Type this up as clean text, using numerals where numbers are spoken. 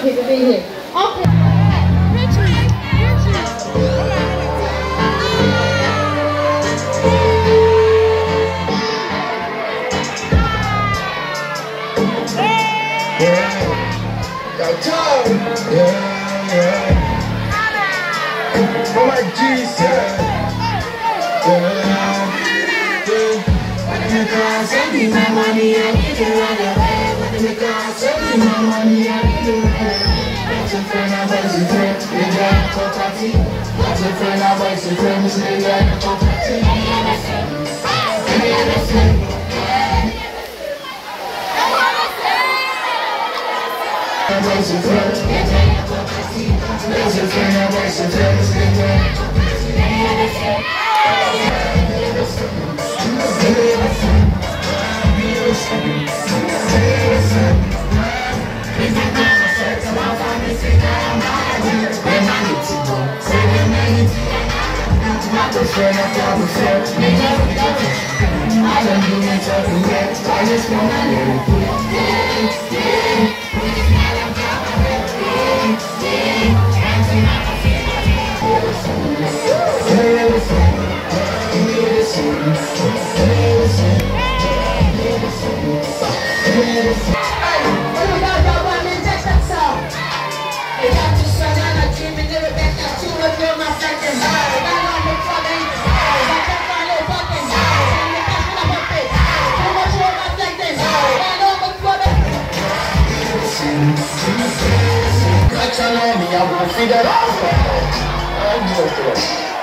happy to be here. Okay. Oh my Jesus, send me my money, I need to run away. Send me my money, I need to run away. That's a friend, I was a friend, they got a property. That's a friend, I was a friend, they got a property. I was a friend, they got a property. That's a friend, I was a friend, they got a property. I just I will figure it out.